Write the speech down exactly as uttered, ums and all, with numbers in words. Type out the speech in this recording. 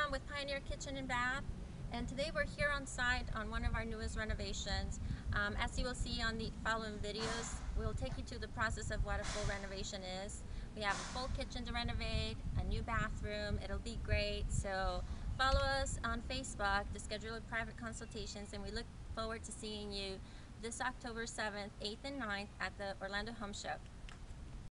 Pam with Pioneer Kitchen and Bath, and today we're here on site on one of our newest renovations. Um, as you will see on the following videos, we'll take you to the process of what a full renovation is. We have a full kitchen to renovate, a new bathroom. It'll be great. So follow us on Facebook to schedule a private consultations, and we look forward to seeing you this October seventh, eighth, and ninth at the Orlando Home Show.